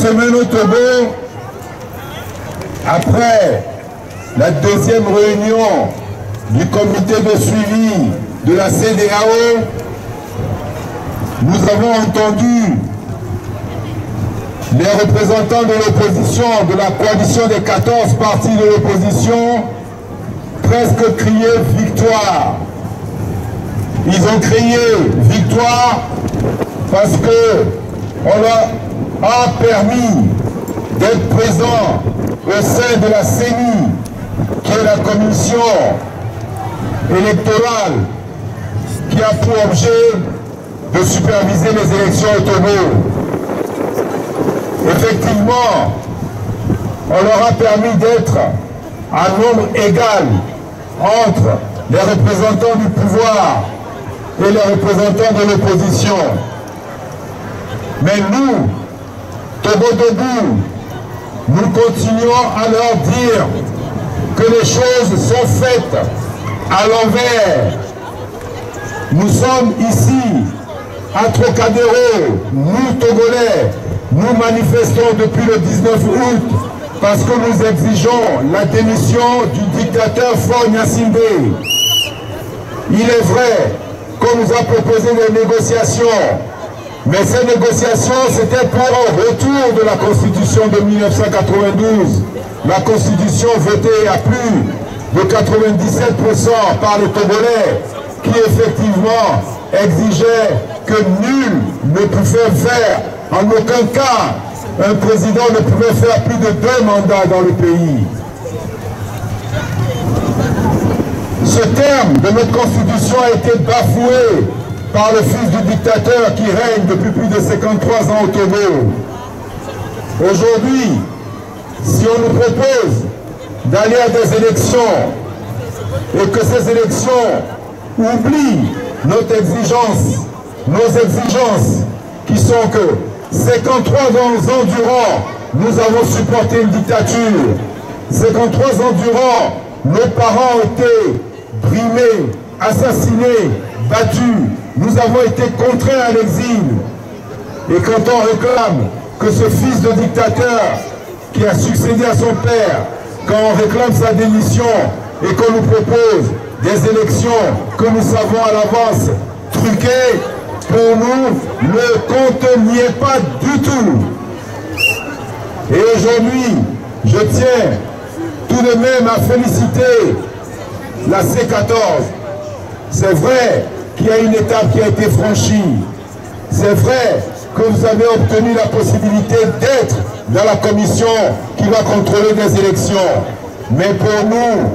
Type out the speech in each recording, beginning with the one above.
semaine au Togo, après la deuxième réunion du comité de suivi de la CEDEAO, nous avons entendu les représentants de l'opposition, de la coalition des 14 partis de l'opposition, presque crier victoire. Ils ont crié victoire parce que on leur a permis d'être présents au sein de la CENI, qui est la commission électorale qui a pour objet de superviser les élections au Togo. Effectivement, on leur a permis d'être à nombre égal entre les représentants du pouvoir et les représentants de l'opposition. Mais nous, Togo debout, nous continuons à leur dire que les choses sont faites à l'envers. Nous sommes ici, à Trocadéro, nous Togolais, nous manifestons depuis le 19 août parce que nous exigeons la démission du dictateur Faure Gnassingbé. Il est vrai qu'on nous a proposé des négociations, mais ces négociations, c'était pour un retour de la Constitution de 1992. La Constitution votée à plus de 97% par les Togolais, qui effectivement exigeait que nul ne pouvait faire, en aucun cas, un président ne pouvait faire plus de 2 mandats dans le pays. Ce terme de notre Constitution a été bafoué par le fils du dictateur qui règne depuis plus de 53 ans au Togo. Aujourd'hui, si on nous propose d'aller à des élections et que ces élections oublient nos exigences qui sont que 53 ans durant, nous avons supporté une dictature. 53 ans durant, nos parents ont été brimés, assassinés, battus. Nous avons été contraints à l'exil. Et quand on réclame que ce fils de dictateur qui a succédé à son père, quand on réclame sa démission et qu'on nous propose des élections que nous savons à l'avance truquées, pour nous, le compte n'y est pas du tout. Et aujourd'hui, je tiens tout de même à féliciter la C14. C'est vrai qu'il y a une étape qui a été franchie. C'est vrai que vous avez obtenu la possibilité d'être dans la commission qui va contrôler des élections. Mais pour nous,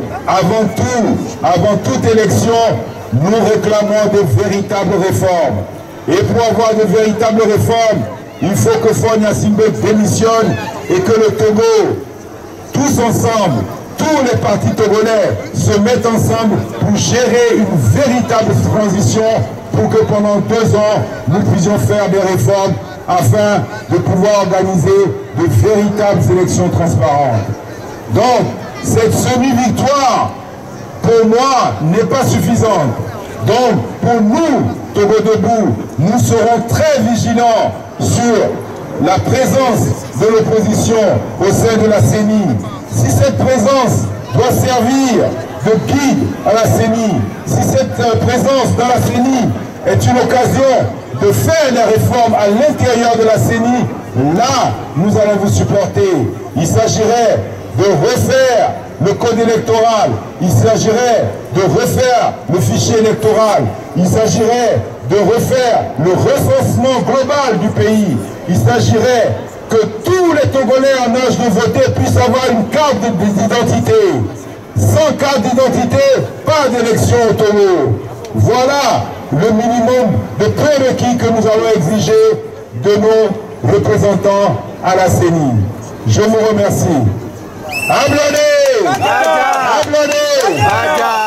avant toute élection, nous réclamons de véritables réformes. Et pour avoir de véritables réformes, il faut que Faure Gnassingbé démissionne et que le Togo, tous ensemble, tous les partis togolais se mettent ensemble pour gérer une véritable transition pour que pendant 2 ans, nous puissions faire des réformes afin de pouvoir organiser de véritables élections transparentes. Donc, cette semi-victoire, pour moi, n'est pas suffisante. Donc, pour nous, Togo debout, nous serons très vigilants sur la présence de l'opposition au sein de la CENI. Si cette présence doit servir de guide à la CENI, si cette présence dans la CENI est une occasion de faire les réformes à l'intérieur de la CENI, là, nous allons vous supporter. Il s'agirait de refaire le code électoral, il s'agirait de refaire le fichier électoral, il s'agirait de refaire le recensement global du pays, il s'agirait que tous les Togolais en âge de voter puissent avoir une carte d'identité. Sans carte d'identité, pas d'élection au Togo. Voilà le minimum de prérequis que nous allons exiger de nos représentants à la CENI. Je vous remercie. Applaudez! Applaudez!